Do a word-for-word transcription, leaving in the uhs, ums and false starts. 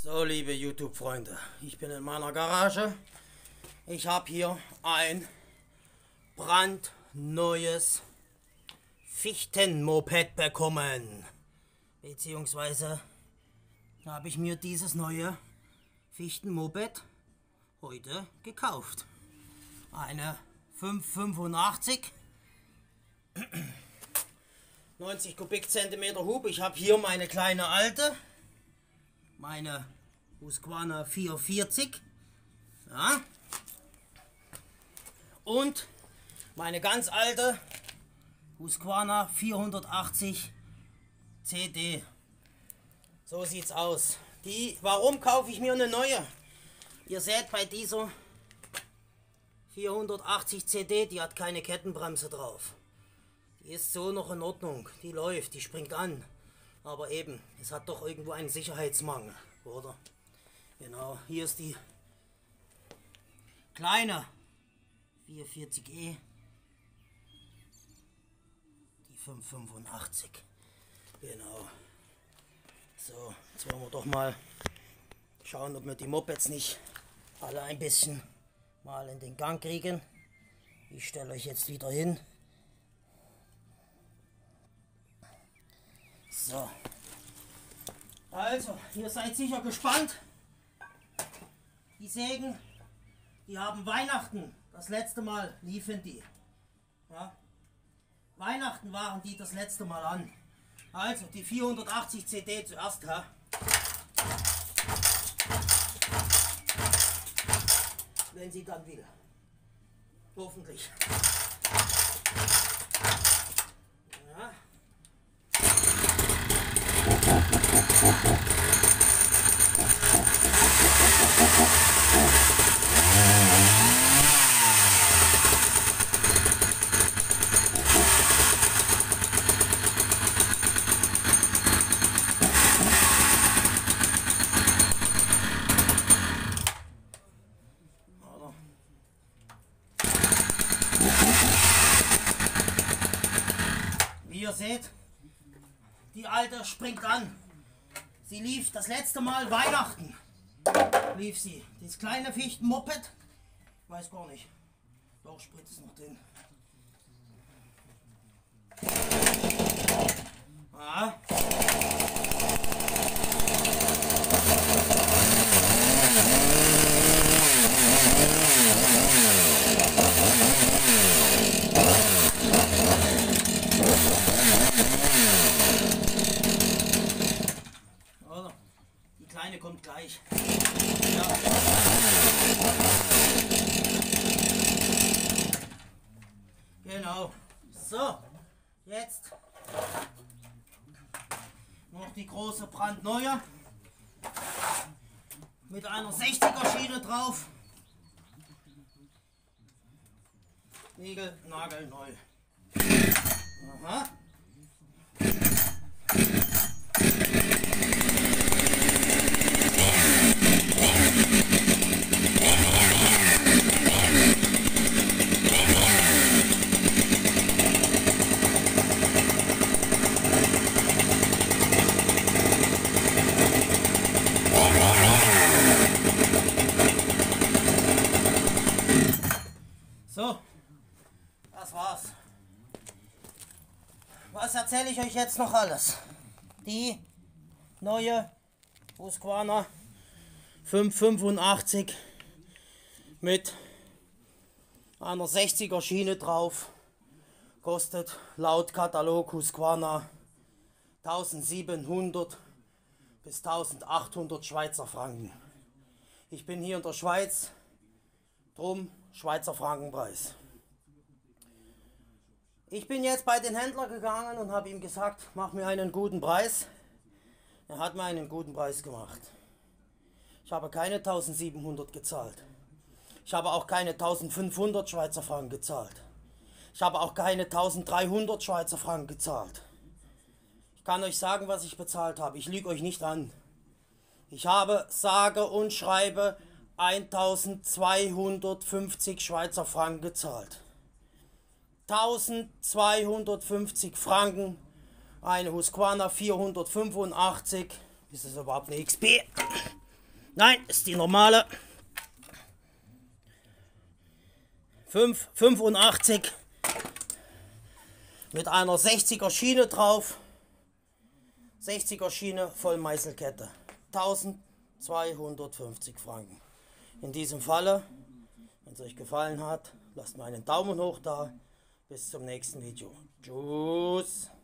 So, liebe YouTube-Freunde, ich bin in meiner Garage. Ich habe hier ein brandneues Fichtenmoped bekommen. Beziehungsweise habe ich mir dieses neue Fichtenmoped heute gekauft. Eine fünf fünfundachtzig, neunzig Kubikzentimeter Hub. Ich habe hier meine kleine alte, meine Husqvarna vierhundertvierzig, ja, und meine ganz alte Husqvarna vierhundertachtzig C D. So sieht's aus. Die, warum kaufe ich mir eine neue? Ihr seht bei dieser vierhundertachtzig C D, die hat keine Kettenbremse drauf. Die ist so noch in Ordnung, die läuft, die springt an. Aber eben, es hat doch irgendwo einen Sicherheitsmangel, oder? Genau, hier ist die kleine vierhundertvierzig E, die fünf fünfundachtzig. Genau. So, jetzt wollen wir doch mal schauen, ob wir die Mopeds nicht alle ein bisschen mal in den Gang kriegen. Ich stelle euch jetzt wieder hin. So. Also, ihr seid sicher gespannt. Die Sägen, die haben Weihnachten. Das letzte Mal liefen die. Ja. Weihnachten waren die das letzte Mal an. Also, die vierhundertachtzig C D zuerst. Ja. Wenn sie dann will. Hoffentlich. Ja. Wie ihr seht, die alte springt an. Sie lief das letzte Mal Weihnachten. Lief sie. Das kleine Fichtenmoped. Weiß gar nicht. Doch, Sprit ist noch drin. Ah. Oder? Die kleine kommt gleich. Ja. Genau. So, jetzt noch die große brandneue mit einer sechziger Schiene drauf. Nägel, nagelneu. Aha. So, das war's. Was erzähle ich euch jetzt noch alles? Die neue Husqvarna fünf fünfundachtzig mit einer sechziger Schiene drauf kostet laut Katalog Husqvarna eintausendsiebenhundert bis eintausendachthundert Schweizer Franken. Ich bin hier in der Schweiz, drum Schweizer Frankenpreis. Ich bin jetzt bei den Händler gegangen und habe ihm gesagt, mach mir einen guten Preis. Er hat mir einen guten Preis gemacht. Ich habe keine eintausendsiebenhundert gezahlt. Ich habe auch keine eintausendfünfhundert Schweizer Franken gezahlt. Ich habe auch keine eintausenddreihundert Schweizer Franken gezahlt. Ich kann euch sagen, was ich bezahlt habe. Ich lüge euch nicht an. Ich habe sage und schreibe eintausendzweihundertfünfzig Schweizer Franken gezahlt. eintausendzweihundertfünfzig Franken, eine Husqvarna vierhundertfünfundachtzig, ist das überhaupt eine X P? Nein, ist die normale. fünf fünfundachtzig mit einer sechziger Schiene drauf. sechziger Schiene Vollmeißelkette. eintausendzweihundertfünfzig Franken. In diesem Falle, wenn es euch gefallen hat, lasst mal einen Daumen hoch da. Bis zum nächsten Video. Tschüss.